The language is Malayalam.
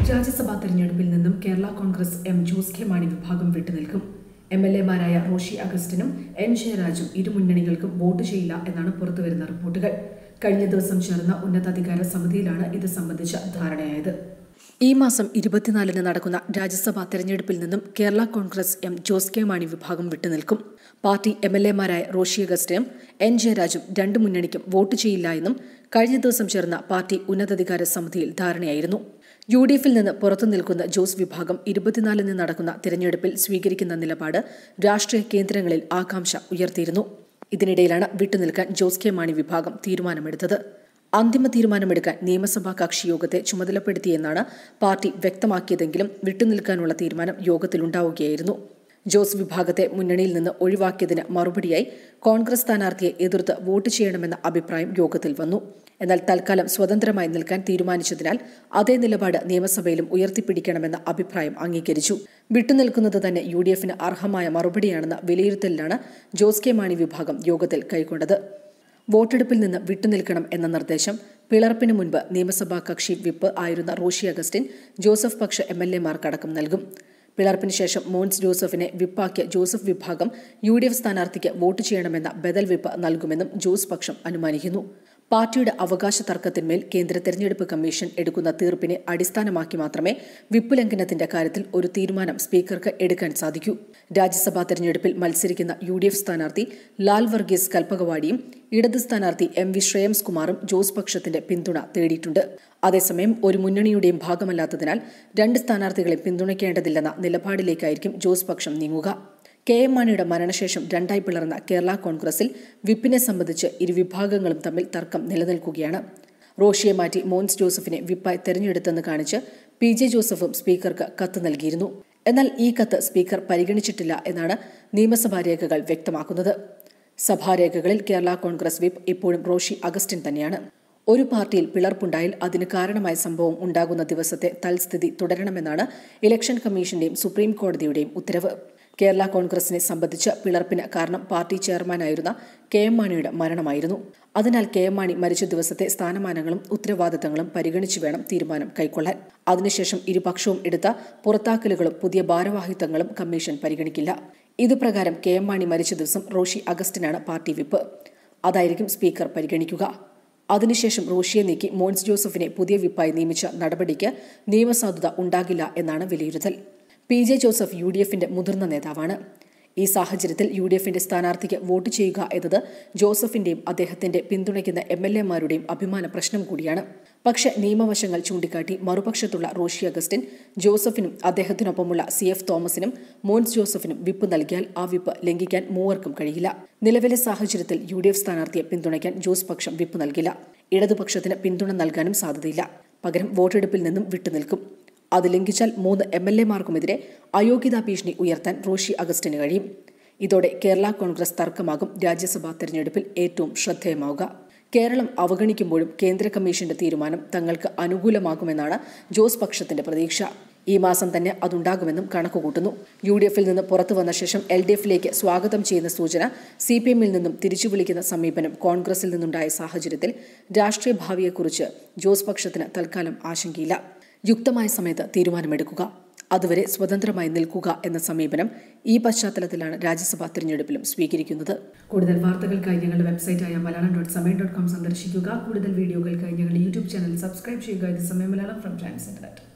രാജ്യസഭാ തെരഞ്ഞെടുപ്പിൽ നിന്നും കേരള കോൺഗ്രസ് ജോസ് കെ മാണി വിഭാഗം വിട്ടുനിൽക്കും. എംഎൽഎമാരായ റോഷി അഗസ്റ്റിനും എൻ ജയരാജും ഇരു മുന്നണികൾക്കും വോട്ട് ചെയ്യില്ല എന്നാണ് പുറത്തുവരുന്ന റിപ്പോർട്ടുകൾ. കഴിഞ്ഞ ദിവസം ചേർന്ന ഉന്നതാധികാര സമിതിയിലാണ് ഇത് സംബന്ധിച്ച ധാരണയായത്. ഈ മാസം 24-ന് നടക്കുന്ന രാജ്യസഭാ തെരഞ്ഞെടുപ്പിൽ നിന്നും കേരള കോൺഗ്രസ് ജോസ് കെ മാണി വിഭാഗം വിട്ടുനിൽക്കും. പാർട്ടി എംഎൽഎമാരായ റോഷി അഗസ്റ്റിനും എൻ ജയരാജും രണ്ട് മുന്നണിക്കും വോട്ട് ചെയ്യില്ല എന്നും കഴിഞ്ഞ ദിവസം ചേർന്ന പാർട്ടി ഉന്നതാധികാര സമിതിയിൽ ധാരണയായിരുന്നു. യുഡിഎഫിൽ നിന്ന് പുറത്തുനിൽക്കുന്ന ജോസ് വിഭാഗം 24-ന് നടക്കുന്ന തിരഞ്ഞെടുപ്പിൽ സ്വീകരിക്കുന്ന നിലപാട് രാഷ്ട്രീയ കേന്ദ്രങ്ങളിൽ ആകാംക്ഷ ഉയർത്തിയിരുന്നു. ഇതിനിടയിലാണ് വിട്ടുനിൽക്കാൻ ജോസ് കെ മാണി വിഭാഗം തീരുമാനമെടുത്തത്. അന്തിമ തീരുമാനമെടുക്കാൻ നിയമസഭാ കക്ഷി യോഗത്തെ ചുമതലപ്പെടുത്തിയെന്നാണ് പാർട്ടി വ്യക്തമാക്കിയതെങ്കിലും വിട്ടുനിൽക്കാനുള്ള തീരുമാനം യോഗത്തിലുണ്ടാവുകയായിരുന്നു. ജോസ് വിഭാഗത്തെ മുന്നണിയിൽ നിന്ന് ഒഴിവാക്കിയതിന് മറുപടിയായി കോൺഗ്രസ് സ്ഥാനാർത്ഥിയെ എതിർത്ത് വോട്ട് ചെയ്യണമെന്ന അഭിപ്രായം യോഗത്തിൽ വന്നു. എന്നാൽ തൽക്കാലം സ്വതന്ത്രമായി നിൽക്കാൻ തീരുമാനിച്ചതിനാൽ അതേ നിലപാട് നിയമസഭയിലും ഉയർത്തിപ്പിടിക്കണമെന്ന അഭിപ്രായം അംഗീകരിച്ചു. വിട്ടുനിൽക്കുന്നത് തന്നെ യുഡിഎഫിന് അർഹമായ മറുപടിയാണെന്ന വിലയിരുത്തലിലാണ് ജോസ് കെ മാണി വിഭാഗം യോഗത്തിൽ കൈക്കൊണ്ടത്. വോട്ടെടുപ്പിൽ നിന്ന് വിട്ടുനിൽക്കണം എന്ന നിർദ്ദേശം പിളർപ്പിന് മുൻപ് നിയമസഭാ കക്ഷി വിപ്പ് ആയിരുന്ന റോഷി അഗസ്റ്റിൻ ജോസഫ് പക്ഷ എംഎൽഎമാർക്കടക്കം നൽകും. പിളർപ്പിന് ശേഷം മോൻസ് ജോസഫിനെ വിപ്പാക്കിയ ജോസഫ് വിഭാഗം യുഡിഎഫ് സ്ഥാനാർത്ഥിക്ക് വോട്ട് ചെയ്യണമെന്ന ബദൽ വിപ്പ് നൽകുമെന്നും ജോസ് പക്ഷം അനുമാനിക്കുന്നു. പാർട്ടിയുടെ അവകാശ തർക്കത്തിന്മേൽ കേന്ദ്ര തെരഞ്ഞെടുപ്പ് കമ്മീഷൻ എടുക്കുന്ന തീർപ്പിനെ അടിസ്ഥാനമാക്കി മാത്രമേ വിപ്പ് ലംഘനത്തിന്റെ കാര്യത്തിൽ ഒരു തീരുമാനം സ്പീക്കർക്ക് എടുക്കാൻ സാധിക്കൂ. രാജ്യസഭാ തെരഞ്ഞെടുപ്പിൽ മത്സരിക്കുന്ന യുഡിഎഫ് സ്ഥാനാർത്ഥി ലാൽ വർഗീസ് കൽപ്പകവാടിയും ഇടത് സ്ഥാനാർത്ഥി വി ശ്രേയംസ് കുമാറും ജോസ് പക്ഷത്തിന്റെ പിന്തുണ തേടിയിട്ടുണ്ട്. അതേസമയം ഒരു മുന്നണിയുടെയും ഭാഗമല്ലാത്തതിനാൽ രണ്ട് സ്ഥാനാർത്ഥികളെ പിന്തുണയ്ക്കേണ്ടതില്ലെന്ന നിലപാടിലേക്കായിരിക്കും ജോസ് പക്ഷം നീങ്ങുക. കെ.എം. മാണിയുടെ മരണശേഷം രണ്ടായി പിളർന്ന കേരള കോൺഗ്രസിൽ വിപ്പിനെ സംബന്ധിച്ച് ഇരുവിഭാഗങ്ങളും തമ്മിൽ തർക്കം നിലനിൽക്കുകയാണ്. റോഷിയെ മാറ്റി മോൻസ് ജോസഫിനെ വിപ്പായി തെരഞ്ഞെടുത്തെന്ന് കാണിച്ച് പി.ജെ. ജോസഫും സ്പീക്കർക്ക് കത്ത് നൽകിയിരുന്നു. എന്നാൽ ഈ കത്ത് സ്പീക്കർ പരിഗണിച്ചിട്ടില്ല എന്നാണ് നിയമസഭാ രേഖകൾ വ്യക്തമാക്കുന്നത്. സഭാരേഖകളിൽ കേരള കോൺഗ്രസ് വിപ്പ് ഇപ്പോഴും റോഷി അഗസ്റ്റിൻ തന്നെയാണ്. ഒരു പാർട്ടിയിൽ പിളർപ്പുണ്ടായാൽ അതിന് കാരണമായ സംഭവം ഉണ്ടാകുന്ന ദിവസത്തെ തൽസ്ഥിതി തുടരണമെന്നാണ് ഇലക്ഷൻ കമ്മീഷന്റെയും സുപ്രീം കോടതിയുടെയും ഉത്തരവ്. കേരള കോൺഗ്രസിനെ സംബന്ധിച്ച് പിളർപ്പിന് കാരണം പാർട്ടി ചെയർമാനായിരുന്ന കെ.എം. മാണിയുടെ മരണമായിരുന്നു. അതിനാൽ കെ.എം. മാണി മരിച്ച ദിവസത്തെ സ്ഥാനമാനങ്ങളും ഉത്തരവാദിത്തങ്ങളും പരിഗണിച്ചു വേണം തീരുമാനം കൈക്കൊള്ളാൻ. അതിനുശേഷം ഇരുപക്ഷവും എടുത്ത പുറത്താക്കലുകളും പുതിയ ഭാരവാഹിത്വങ്ങളും കമ്മീഷൻ പരിഗണിക്കില്ല. ഇതുപ്രകാരം കെ.എം. മാണി മരിച്ച ദിവസം റോഷി അഗസ്റ്റിനാണ് പാർട്ടി വിപ്പ്. അതായിരിക്കും സ്പീക്കർ പരിഗണിക്കുക. അതിനുശേഷം റോഷിയെ നീക്കി മോൻസ് ജോസഫിനെ പുതിയ വിപ്പായി നിയമിച്ച നടപടിക്ക് നിയമസാധുത ഉണ്ടാകില്ല എന്നാണ് വിലയിരുത്തൽ. പി.ജെ. ജോസഫ് യുഡിഎഫിന്റെ മുതിർന്ന നേതാവാണ്. ഈ സാഹചര്യത്തിൽ യുഡിഎഫിന്റെ സ്ഥാനാർത്ഥിക്ക് വോട്ട് ചെയ്യുക എന്നത് ജോസഫിന്റെയും അദ്ദേഹത്തിന്റെ പിന്തുണയ്ക്കുന്ന എംഎൽഎമാരുടെയും അഭിമാന പ്രശ്നം കൂടിയാണ്. പക്ഷേ നിയമവശങ്ങൾ ചൂണ്ടിക്കാട്ടി മറുപക്ഷത്തുള്ള റോഷി അഗസ്റ്റിൻ ജോസഫിനും അദ്ദേഹത്തിനൊപ്പമുള്ള CF തോമസിനും മോൻസ് ജോസഫിനും വിപ്പ് നൽകിയാൽ ആ വിപ്പ് ലംഘിക്കാൻ മൂവർക്കും കഴിയില്ല. നിലവിലെ സാഹചര്യത്തിൽ യുഡിഎഫ് സ്ഥാനാർത്ഥിയെ പിന്തുണയ്ക്കാൻ ജോസ് പക്ഷം വിപ്പ് നൽകില്ല. ഇടതുപക്ഷത്തിന് പിന്തുണ നൽകാനും സാധ്യതയില്ല. പകരം വോട്ടെടുപ്പിൽ നിന്നും വിട്ടുനിൽക്കും. അത് ലംഘിച്ചാൽ 3 എംഎൽഎമാർക്കുമെതിരെ അയോഗ്യതാ ഭീഷണി ഉയർത്താൻ റോഷി അഗസ്റ്റിന് കഴിയും. ഇതോടെ കേരള കോൺഗ്രസ് തർക്കമാകും രാജ്യസഭാ തെരഞ്ഞെടുപ്പിൽ ഏറ്റവും ശ്രദ്ധേയമാവുക. കേരളം അവഗണിക്കുമ്പോഴും കേന്ദ്ര കമ്മീഷന്റെ തീരുമാനം തങ്ങൾക്ക് അനുകൂലമാകുമെന്നാണ് ജോസ് പക്ഷത്തിന്റെ പ്രതീക്ഷ. ഈ മാസം തന്നെ അതുണ്ടാകുമെന്നും കണക്കുകൂട്ടുന്നു. യുഡിഎഫിൽ നിന്ന് പുറത്തു വന്ന ശേഷം LDFിലേക്ക് സ്വാഗതം ചെയ്യുന്ന സൂചന CPMൽ നിന്നും തിരിച്ചു വിളിക്കുന്ന സമീപനം കോൺഗ്രസിൽ നിന്നുണ്ടായ സാഹചര്യത്തിൽ രാഷ്ട്രീയ ഭാവിയെക്കുറിച്ച് ജോസ് പക്ഷത്തിന് തൽക്കാലം ആശങ്കയില്ല. യുക്തമായ സമയത്ത് തീരുമാനമെടുക്കുക, അതുവരെ സ്വതന്ത്രമായി നിൽക്കുക എന്ന സമീപനം ഈ പശ്ചാത്തലത്തിലാണ് രാജ്യസഭാ തിരഞ്ഞെടുപ്പിലും സ്വീകരിക്കുന്നത്. കൂടുതൽ വാർത്തകൾക്കായി ഞങ്ങളുടെ വെബ്സൈറ്റായ malayalam.samayam.com സന്ദർശിക്കുക. കൂടുതൽ വീഡിയോകൾക്കായി ഞങ്ങളുടെ യൂട്യൂബ് ചാനൽ സബ്സ്ക്രൈബ് ചെയ്യുക. ഇത് സമയം മലയാളം ഫ്രം ടൈംസ് ഇന്റർനെറ്റ്.